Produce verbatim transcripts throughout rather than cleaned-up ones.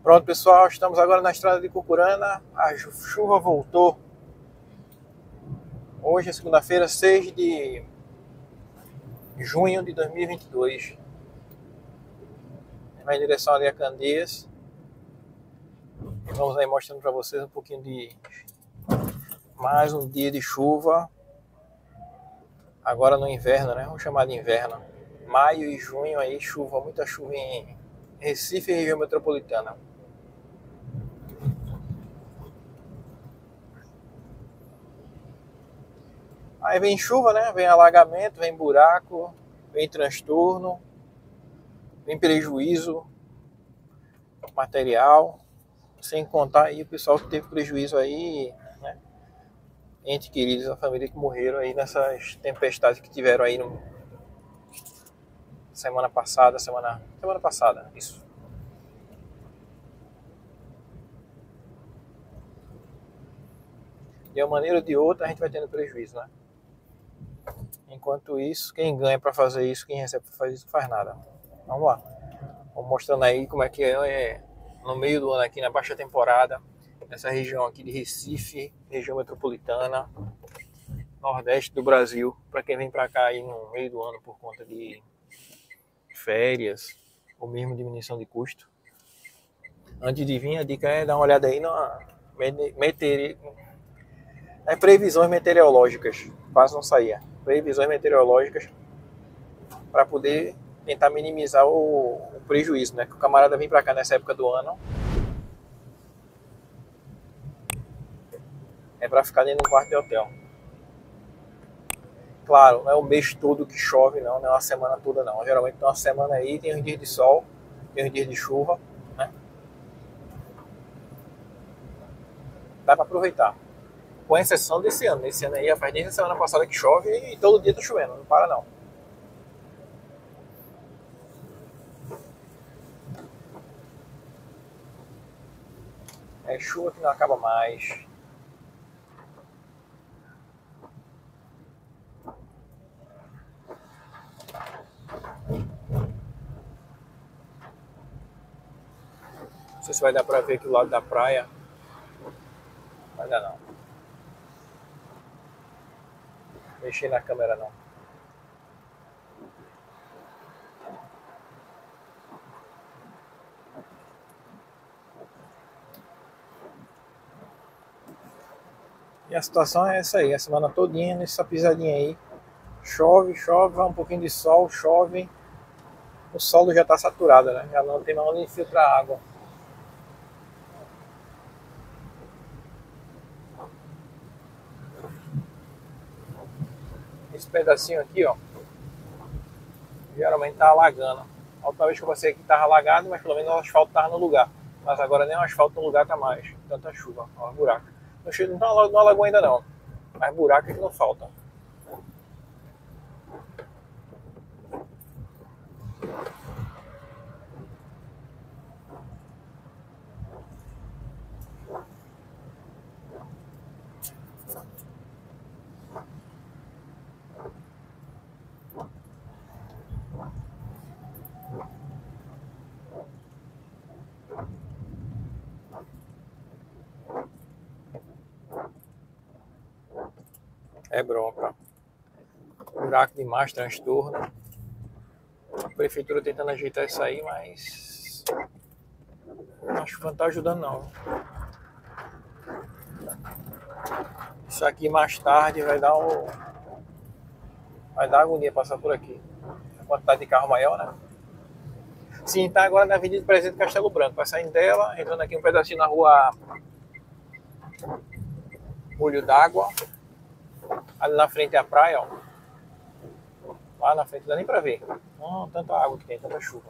Pronto, pessoal, estamos agora na estrada de Cucurana. A chuva voltou. Hoje é segunda-feira, seis de junho de dois mil e vinte e dois. Vai em direção ali a Candeias. Vamos aí mostrando para vocês um pouquinho de mais um dia de chuva. Agora no inverno, né? Vamos chamar de inverno. Maio e junho aí, chuva, muita chuva em Recife e região metropolitana. Aí vem chuva, né? Vem alagamento, vem buraco, vem transtorno, vem prejuízo material, sem contar aí o pessoal que teve prejuízo aí, né? Entes queridos da família que morreram aí nessas tempestades que tiveram aí no semana passada, semana, semana passada, isso. De uma maneira ou de outra a gente vai tendo prejuízo, né? Enquanto isso, quem ganha para fazer isso, quem recebe para fazer isso, não faz nada. Vamos lá. Vou mostrando aí como é que é no meio do ano aqui na baixa temporada, nessa região aqui de Recife, região metropolitana, nordeste do Brasil, para quem vem para cá aí no meio do ano por conta de férias ou mesmo diminuição de custo. Antes de vir, a dica é dar uma olhada aí na meteori... é, previsões meteorológicas, quase não saía. Previsões meteorológicas para poder tentar minimizar o, o prejuízo, né? Que o camarada vem para cá nessa época do ano é para ficar dentro de um quarto de hotel. Claro, não é o mês todo que chove, não, não é uma semana toda, não. Geralmente tem uma semana aí, tem uns dias de sol, tem uns dias de chuva, né? Dá para aproveitar. Com exceção desse ano. Esse ano aí, faz desde a semana passada que chove e todo dia tá chovendo, não para não. É chuva que não acaba mais. Não sei se vai dar pra ver aqui do lado da praia. Vai dar não. Mexer na câmera não. E a situação é essa aí, a semana todinha nessa pisadinha aí. Chove, chove, vai um pouquinho de sol, chove. O solo já está saturado, né? Já não tem mais onde infiltrar água. Esse pedacinho aqui, ó, geralmente tá alagando. A última vez que eu passei aqui tava alagado, mas pelo menos o asfalto tava no lugar. Mas agora nem o asfalto no lugar tá mais. Tanta chuva, ó, buraco. Não chega, não, tá, não alagou ainda não, mas buraco é que não falta. É bronca. Buraco demais, transtorno. A prefeitura tentando ajeitar isso aí, mas acho que não tá ajudando não. Isso aqui mais tarde vai dar o... vai dar agonia passar por aqui. A quantidade de carro maior, né? Sim, tá agora na Avenida Presidente Castelo Branco. Vai saindo dela, entrando aqui um pedacinho na rua Olho d'Água. Ali na frente é a praia, ó. Lá na frente não dá nem pra ver. Não, tanta água que tem, tanta chuva.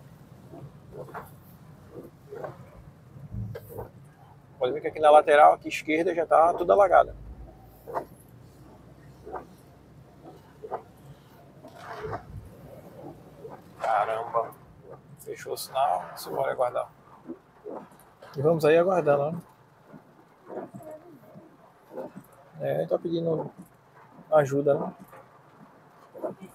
Pode ver que aqui na lateral, aqui esquerda, já tá tudo alagado. Caramba. Fechou o sinal, se bora aguardar. E vamos aí aguardando, né? É, tá pedindo ajuda, né?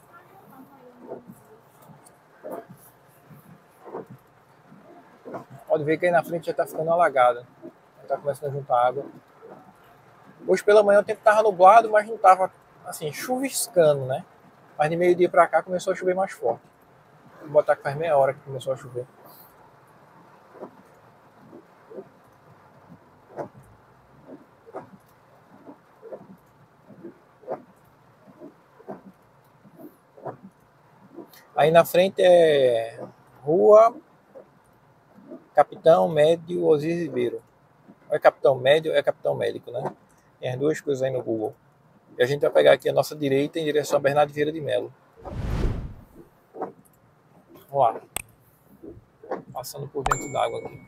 Pode Pode ver que aí na frente já está ficando alagada. Está começando a juntar água. Hoje pela manhã o tempo estava nublado, mas não estava assim, chuviscando, né? Mas de meio dia para cá começou a chover mais forte. Vou botar que faz meia hora que começou a chover. Aí na frente é Rua Capitão Médio Osiris Ribeiro. Ou é Capitão Médio ou é Capitão Médico, né? Tem as duas coisas aí no Google. E a gente vai pegar aqui a nossa direita em direção a Bernardo Vieira de Melo. Vamos lá. Passando por dentro d'água aqui.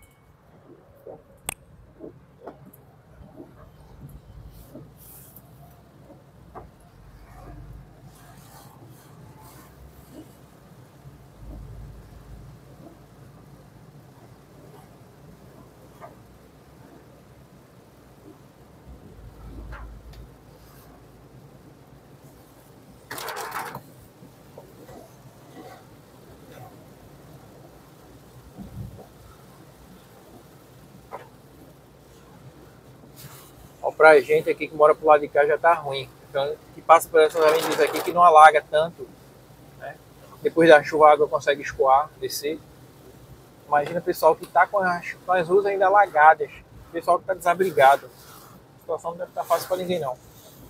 Pra gente aqui que mora pro lado de cá já tá ruim. Então, que passa por essas avenidas aqui que não alaga tanto, né? Depois da chuva a água consegue escoar, descer. Imagina o pessoal que tá com as, com as ruas ainda alagadas, o pessoal que tá desabrigado. A situação não deve estar fácil para ninguém não.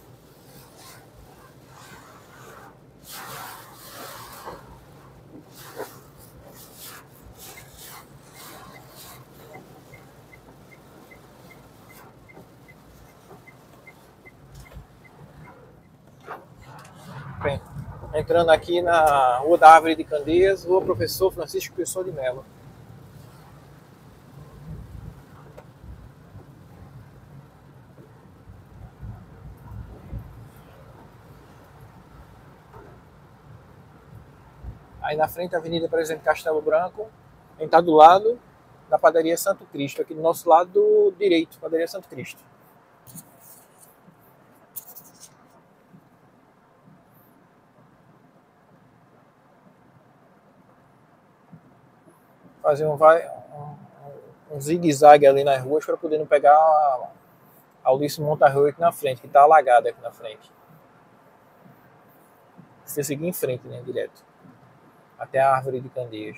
Bem, entrando aqui na Rua da Árvore de Candeias, Rua Professor Francisco Pessoa de Melo. Aí na frente a Avenida Presidente Castelo Branco, a gente está do lado da Padaria Santo Cristo, aqui do nosso lado direito, Padaria Santo Cristo. Fazer um, vai, um, um zigue-zague ali nas ruas para poder não pegar a, a Ulisses Montarroio aqui na frente, que está alagada aqui na frente. Você seguir em frente, né, direto. Até a Árvore de Candeias.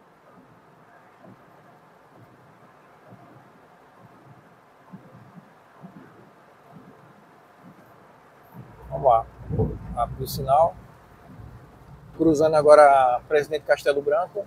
Vamos lá. Abre o sinal. Cruzando agora a Presidente Castelo Branco.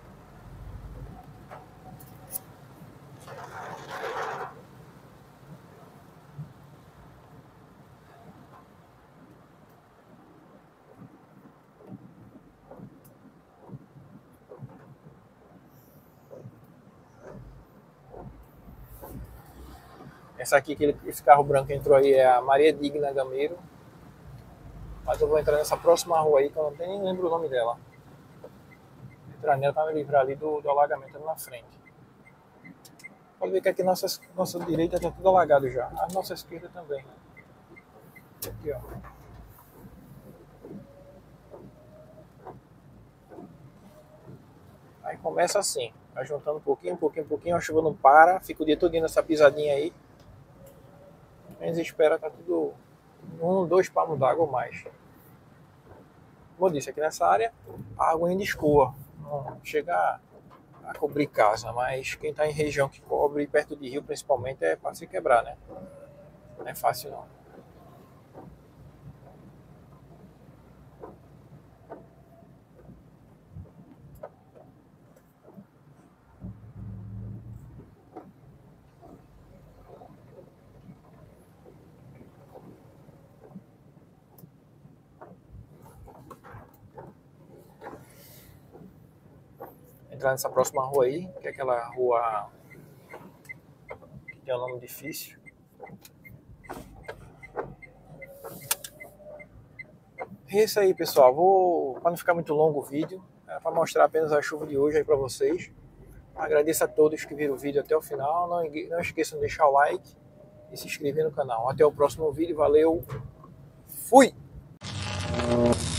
Essa aqui, esse carro branco entrou aí, é a Maria Digna Gameiro. Mas eu vou entrar nessa próxima rua aí, que eu não nem lembro o nome dela. Entrar nela para me livrar ali do, do alagamento ali na frente. Pode ver que aqui nossa, nossa direita está tudo alagado já. A nossa esquerda também. Aqui, ó. Aí começa assim. Vai juntando um pouquinho, um pouquinho, um pouquinho. A chuva não para. Fica o dia todo nessa pisadinha aí. A gente espera tá tudo um, dois palmos d'água ou mais. Como eu disse, aqui nessa área a água ainda escoa. Não chega a, a cobrir casa, mas quem está em região que cobre perto de rio principalmente é para se quebrar, né? Não é fácil não. Entrar nessa próxima rua aí, que é aquela rua que tem um nome difícil. É isso aí, pessoal. Vou, para não ficar muito longo o vídeo, é para mostrar apenas a chuva de hoje aí para vocês. Agradeço a todos que viram o vídeo até o final. Não, não esqueçam de deixar o like e se inscrever no canal. Até o próximo vídeo. Valeu. Fui!